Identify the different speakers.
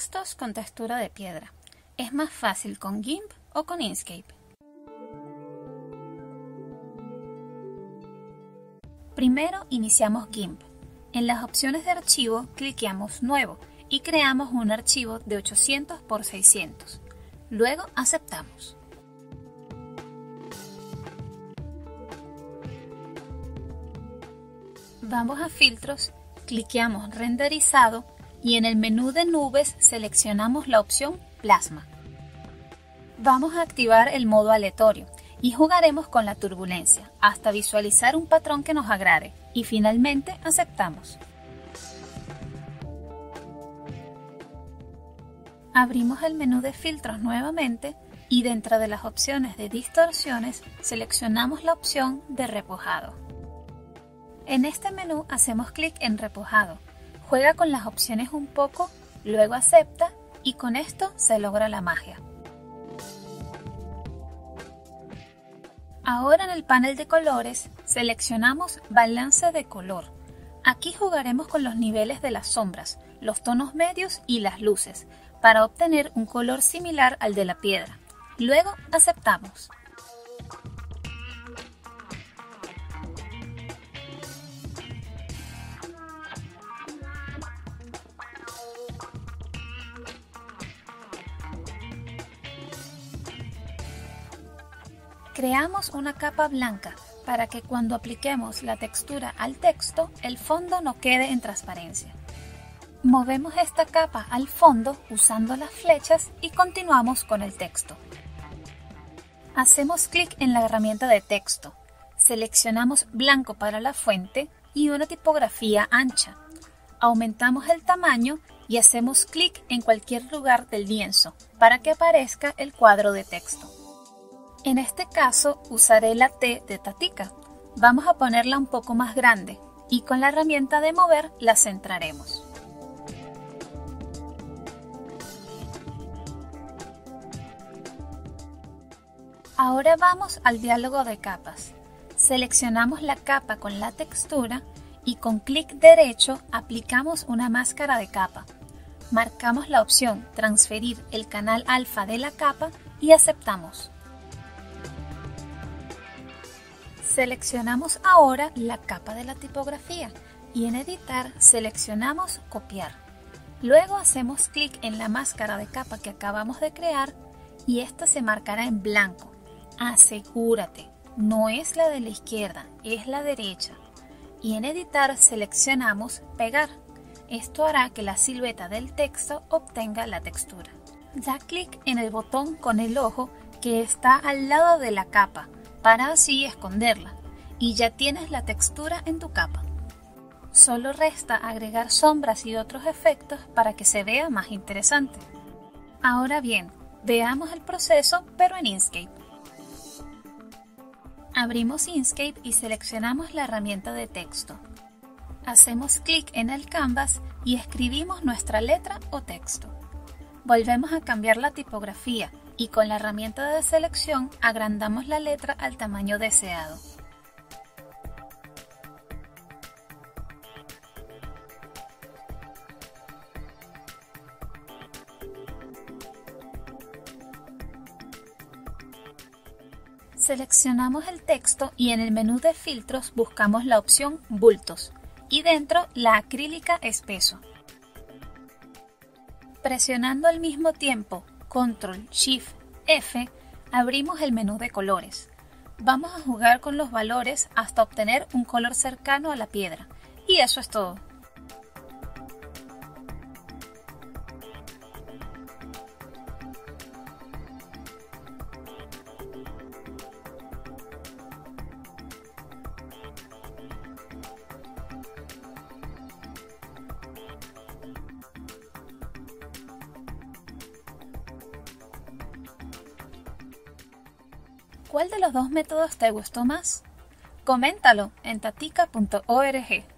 Speaker 1: Textos con textura de piedra. ¿Es más fácil con GIMP o con Inkscape? Primero iniciamos GIMP. En las opciones de archivo cliqueamos Nuevo y creamos un archivo de 800 por 600. Luego aceptamos. Vamos a Filtros, cliqueamos Renderizado y en el menú de nubes seleccionamos la opción Plasma. Vamos a activar el modo aleatorio y jugaremos con la turbulencia hasta visualizar un patrón que nos agrade y finalmente aceptamos. Abrimos el menú de filtros nuevamente y dentro de las opciones de distorsiones seleccionamos la opción de repujado. En este menú hacemos clic en repujado, juega con las opciones un poco, luego acepta y con esto se logra la magia. Ahora en el panel de colores seleccionamos balance de color. Aquí jugaremos con los niveles de las sombras, los tonos medios y las luces para obtener un color similar al de la piedra. Luego aceptamos. Creamos una capa blanca para que cuando apliquemos la textura al texto, el fondo no quede en transparencia. Movemos esta capa al fondo usando las flechas y continuamos con el texto. Hacemos clic en la herramienta de texto. Seleccionamos blanco para la fuente y una tipografía ancha. Aumentamos el tamaño y hacemos clic en cualquier lugar del lienzo para que aparezca el cuadro de texto. En este caso usaré la T de Tatica. Vamos a ponerla un poco más grande y con la herramienta de mover la centraremos. Ahora vamos al diálogo de capas. Seleccionamos la capa con la textura y con clic derecho aplicamos una máscara de capa. Marcamos la opción Transferir el canal alfa de la capa y aceptamos. Seleccionamos ahora la capa de la tipografía y en Editar seleccionamos Copiar. Luego hacemos clic en la máscara de capa que acabamos de crear y esta se marcará en blanco. Asegúrate, no es la de la izquierda, es la derecha. Y en Editar seleccionamos Pegar. Esto hará que la silueta del texto obtenga la textura. Da clic en el botón con el ojo que está al lado de la capa, para así esconderla, y ya tienes la textura en tu capa. Solo resta agregar sombras y otros efectos para que se vea más interesante. Ahora bien, veamos el proceso pero en Inkscape. Abrimos Inkscape y seleccionamos la herramienta de texto. Hacemos clic en el canvas y escribimos nuestra letra o texto. Volvemos a cambiar la tipografía y con la herramienta de selección agrandamos la letra al tamaño deseado. Seleccionamos el texto y en el menú de filtros buscamos la opción Bultos y dentro la acrílica espeso. Presionando al mismo tiempo Ctrl+Shift+F abrimos el menú de colores. Vamos a jugar con los valores hasta obtener un color cercano a la piedra. Y eso es todo. ¿Cuál de los dos métodos te gustó más? Coméntalo en tatica.org.